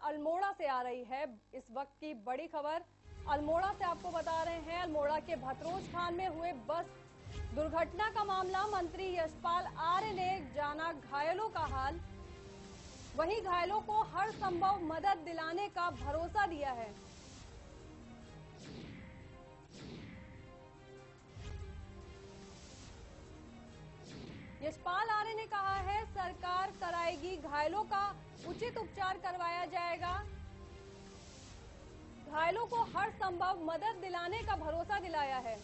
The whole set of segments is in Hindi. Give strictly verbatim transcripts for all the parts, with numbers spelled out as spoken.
अल्मोड़ा से आ रही है इस वक्त की बड़ी खबर। अल्मोड़ा से आपको बता रहे हैं, अल्मोड़ा के भतरोज खान में हुए बस दुर्घटना का मामला। मंत्री यशपाल आर्य ने जाना घायलों का हाल, वहीं घायलों को हर संभव मदद दिलाने का भरोसा दिया है। यशपाल आर्य ने कहा है, सरकार कराएगी घायलों का उचित उपचार करवाया जाएगा, घायलों को हर संभव मदद दिलाने का भरोसा दिलाया है।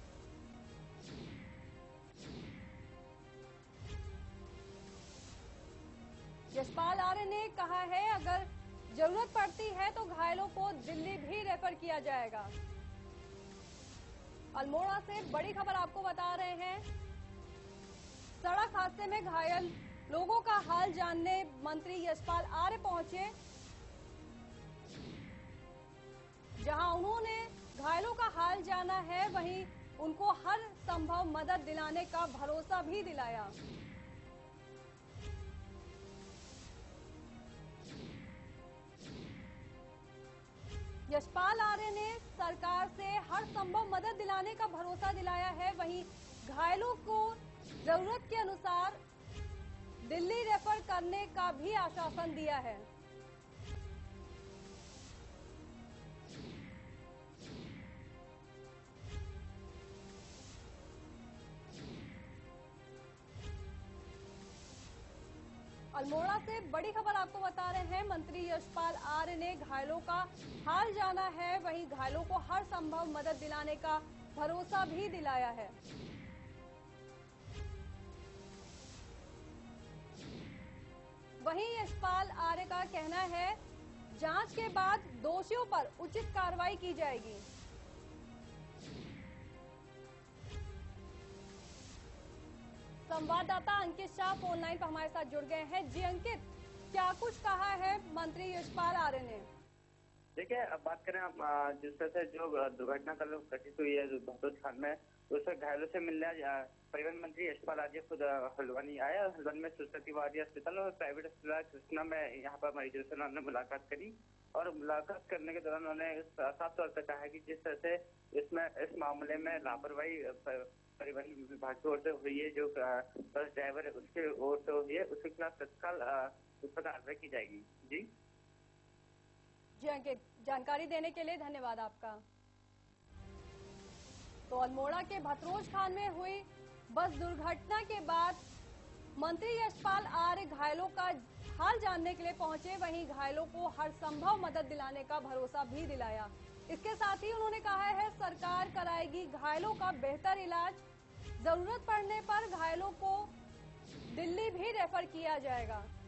यशपाल आर्य ने कहा है, अगर जरूरत पड़ती है तो घायलों को दिल्ली भी रेफर किया जाएगा। अल्मोड़ा से बड़ी खबर आपको बता रहे हैं। सड़क हादसे में घायल लोगों का हाल जानने मंत्री यशपाल आर्य पहुंचे, जहां उन्होंने घायलों का हाल जाना है, वहीं उनको हर संभव मदद दिलाने का भरोसा भी दिलाया। यशपाल आर्य ने सरकार से हर संभव मदद दिलाने का भरोसा दिलाया है, वहीं घायलों को जरूरत के अनुसार दिल्ली रेफर करने का भी आश्वासन दिया है। अल्मोड़ा से बड़ी खबर आपको बता रहे हैं। मंत्री यशपाल आर्य ने घायलों का हाल जाना है, वहीं घायलों को हर संभव मदद दिलाने का भरोसा भी दिलाया है। वहीं यशपाल आर्य का कहना है, जांच के बाद दोषियों पर उचित कार्रवाई की जाएगी। संवाददाता अंकित शाह फोन लाइन पर हमारे साथ जुड़ गए हैं। जी अंकित, क्या कुछ कहा है मंत्री यशपाल आर्य ने? देखिए, अब बात करें हम जिस तरह से जो दुर्घटना कल घटित हुई है भतरोज खान में, उससे घायलों से मिलने परिवहन मंत्री यशपाल आर्य खुद हल्द्वानी आया। हल्द्वानी में सरस्वती वादी अस्पताल और प्राइवेट अस्पताल कृष्णा में यहाँ पर मरीजों से उन्होंने मुलाकात करी और मुलाकात करने के दौरान उन्होंने साफ तौर पर कहा कि जिस तरह से इसमें इस मामले में लापरवाही परिवहन विभाग की ओर से हुई है, जो बस ड्राइवर है उसके ओर से हुई है, उसके खिलाफ तत्काल उस पर कार्रवाई की जाएगी। जी जी अंकित, जानकारी देने के लिए धन्यवाद आपका। तो अल्मोड़ा के भतरोज खान में हुई बस दुर्घटना के बाद मंत्री यशपाल आर्य घायलों का हाल जानने के लिए पहुंचे, वहीं घायलों को हर संभव मदद दिलाने का भरोसा भी दिलाया। इसके साथ ही उन्होंने कहा है, सरकार कराएगी घायलों का बेहतर इलाज, जरूरत पड़ने पर घायलों को दिल्ली भी रेफर किया जाएगा।